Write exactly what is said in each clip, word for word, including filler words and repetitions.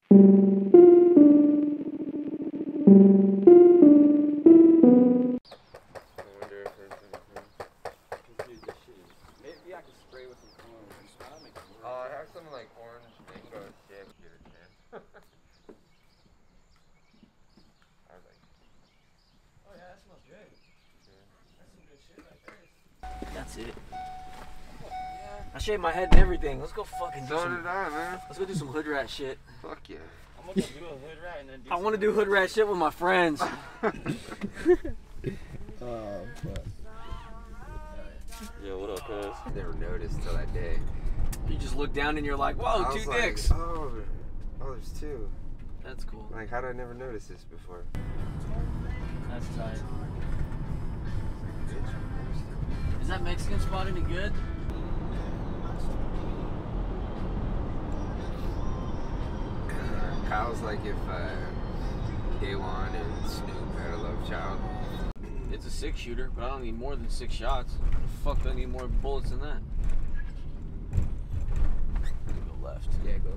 That's it. I shaved my head and everything. Let's go fucking do so some. did I, man. Let's go do some hood rat shit. Fuck yeah. I'm gonna go do a hood rat and then do I want to do hood rat shit with my friends. Oh, fuck. Yo, what up, cuz? I never noticed till that day. You just look down and you're like, whoa, I two was like, dicks. oh, oh, there's two. That's cool. Like, how did I never notice this before? That's tight. Is that Mexican spot any good? Kyle's like if uh, K one and Snoop had a love child. It's a six shooter, but I don't need more than six shots. What the fuck do I need more bullets than that? Go left. Yeah, go.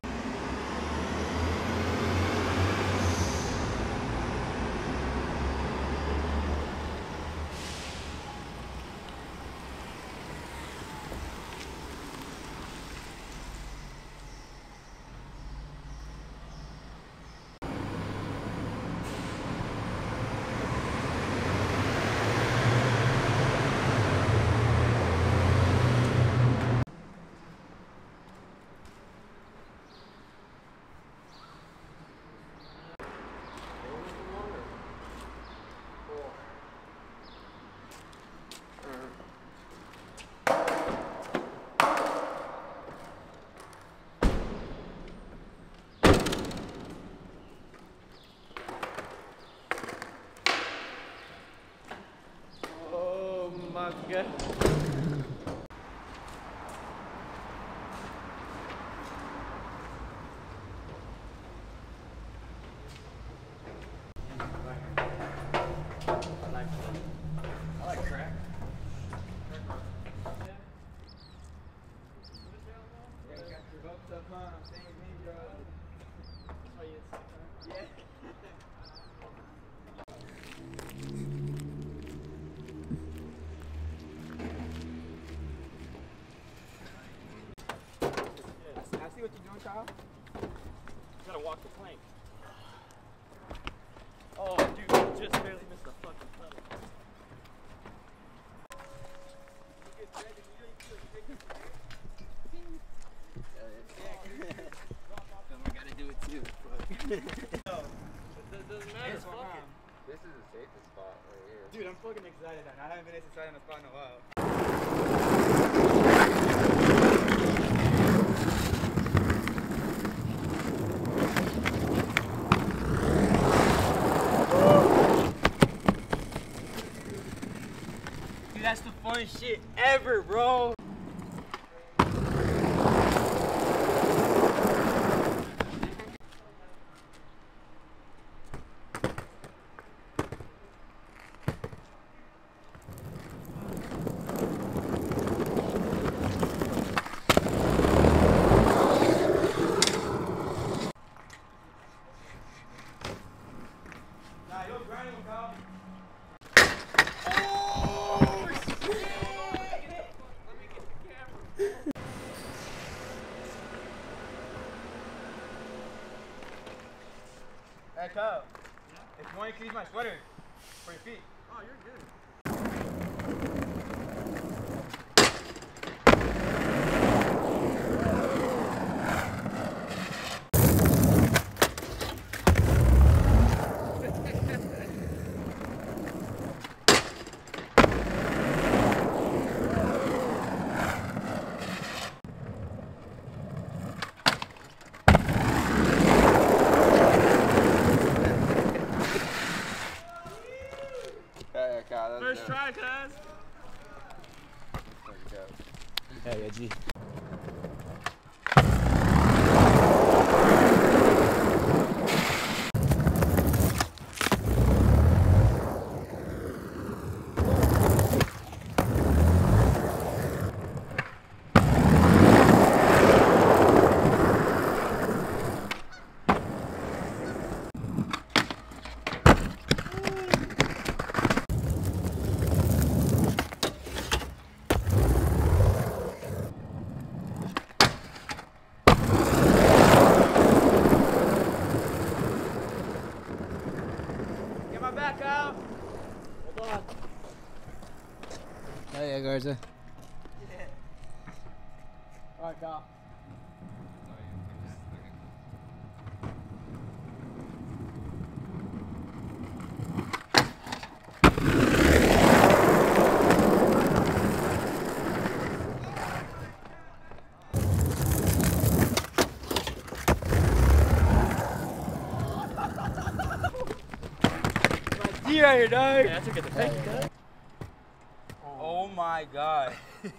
Okay. I like crack. Yeah, you got your hopes up, huh? I'm saying me, bro. Yeah. I see what you're doing, Kyle. You gotta walk the plank. Oh, dude, you just barely missed the fucking plank. I gotta do it too. No, it doesn't matter. It's fucking. This is the safest spot right here. Dude, I'm fucking excited. I haven't been this excited on a spot in a while. Dude, that's the funnest shit ever, bro. Hey, Kyle. If you want, you can use my sweater for your feet. Oh, you're good. First try, cuz. Hey, yeah, G. Garza? Yeah. All right, Kyle. You right here, dog. Yeah, I took it to fake it, dog. Oh my god.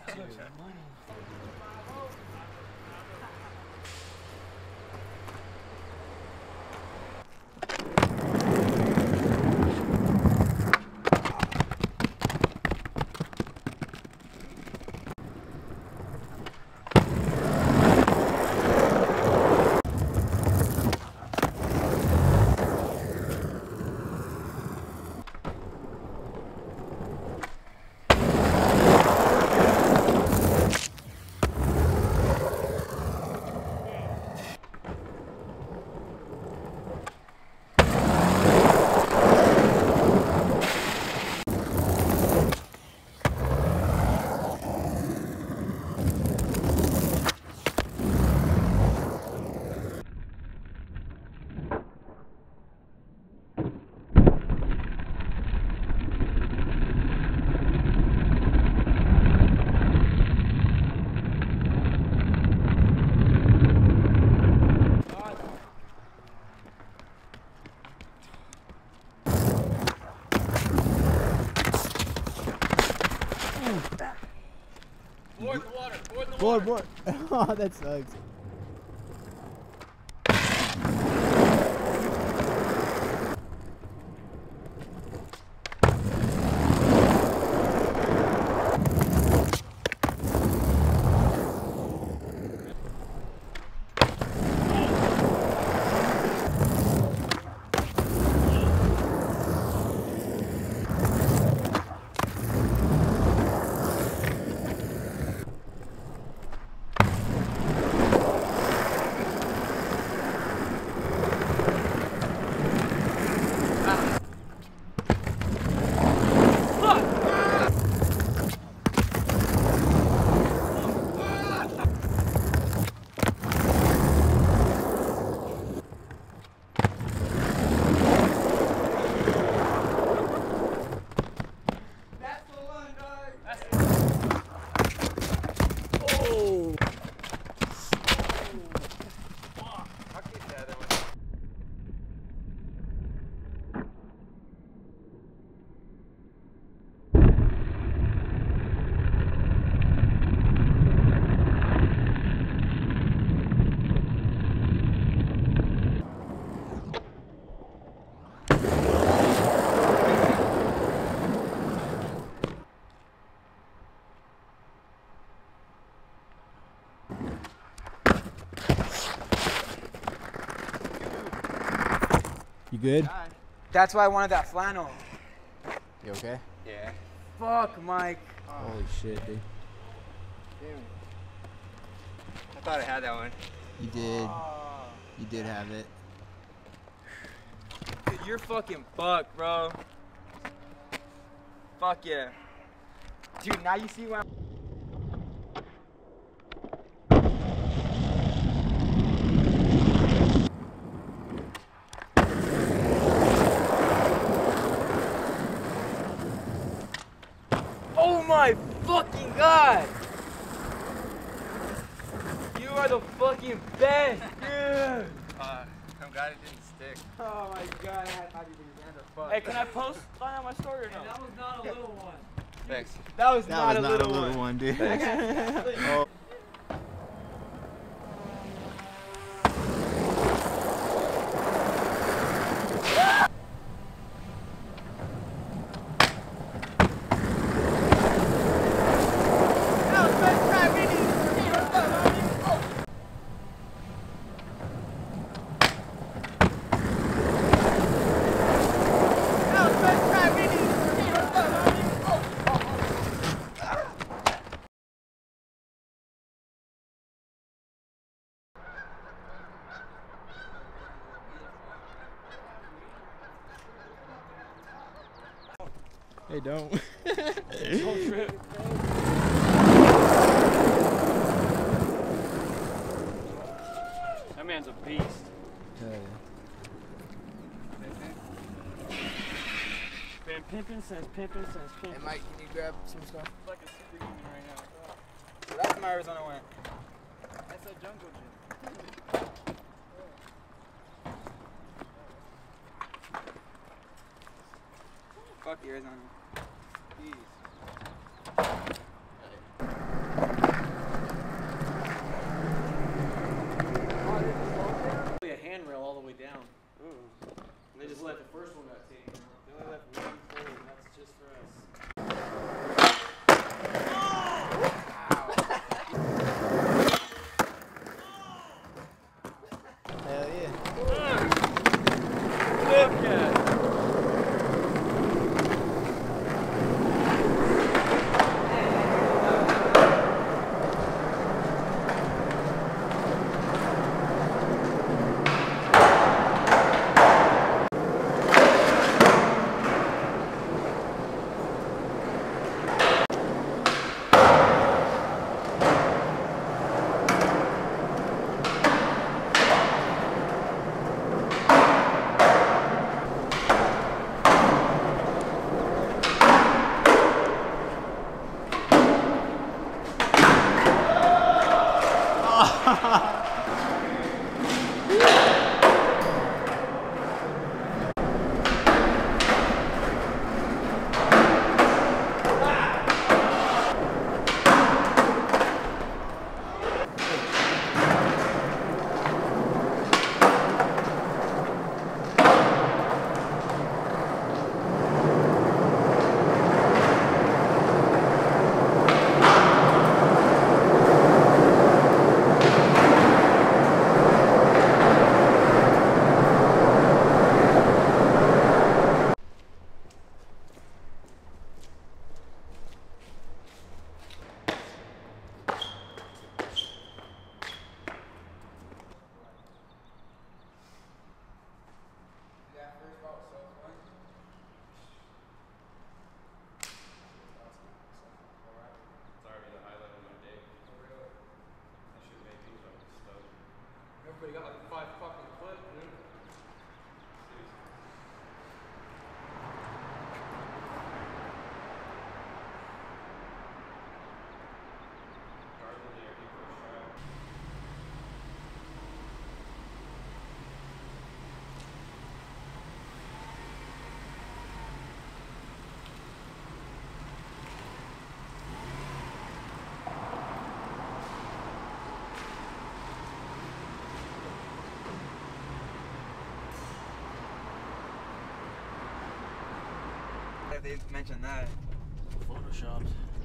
Board in the water. Board in the Board, water. board. Oh, that sucks. You good? That's why I wanted that flannel. You okay? Yeah. Fuck, Mike. Oh. Holy shit, dude. I thought I had that one. You did. Oh. You did have it. Dude, you're fucking fucked, bro. Fuck yeah. Dude, now you see why I'm Oh my fucking god! You are the fucking best, dude! Uh, I'm glad it didn't stick. Oh my god, I had how do you think his hands are fucked. Hey, can I post that on my story or no? That was not a little one. Thanks. That was That not, was a, not little a little one. one, dude. Oh. Hey, don't. Don't trip. Hell Been pimping since pimping since Hey pimping. Mike, can you grab some stuff? It's like a superhuman right now. So that's where my Arizona went. That's a jungle gym. Fuck Arizona. Jeez. A handrail all the way down. Ooh. And they just let the first one got taken. They only left one forward, and that's just for us. Hell yeah. Fuck yeah. Everybody got like five fucking foot, dude. They mentioned that. Photoshopped.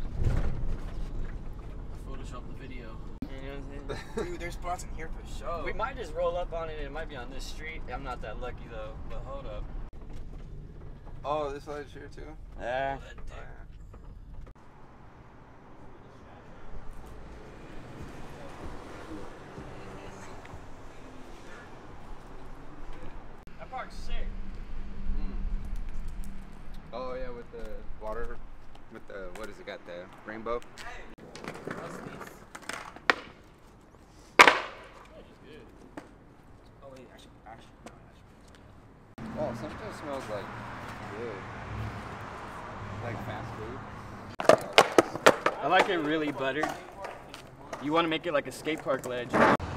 I photoshopped the video. You know what I'm saying? Dude, there's spots in here for sure. We might just roll up on it. It might be on this street. I'm not that lucky though. But hold up. Oh, this lights here too? Yeah. Oh, yeah. That park's sick. Oh yeah, with the water, with the, what has it got, the rainbow? What's this? Oh wait, actually, actually, no, actually. Oh, sometimes smells like good. Like fast food. I like it really buttered. You want to make it like a skate park ledge.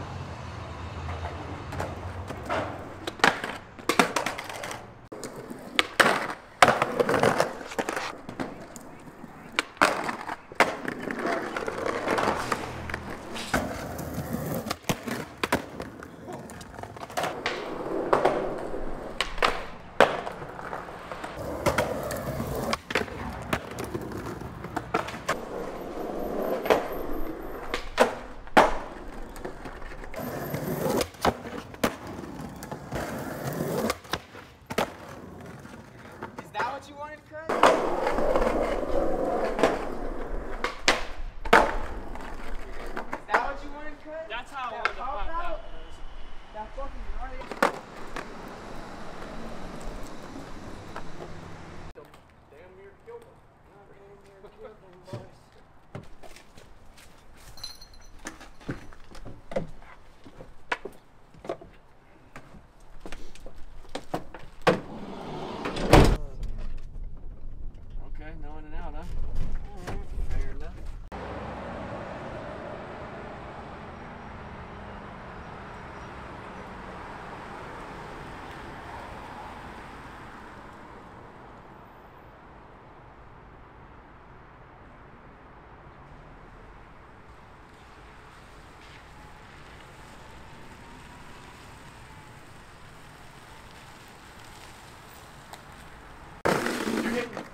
That's how I wanted to pop out. That fucking gnarly. Damn near killed him. Damn near killed him, boys.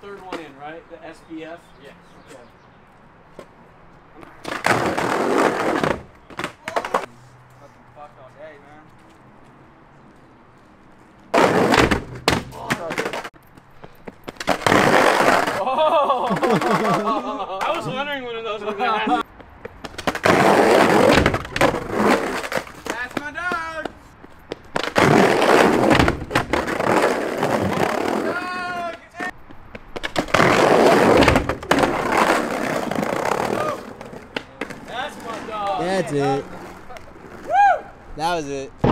third one in, right? The S B F? Yes. Okay. Fucking fucked all day, man. Oh! I was wondering when those were gonna happen. That's my dog. That's my dog. That's it. That was it.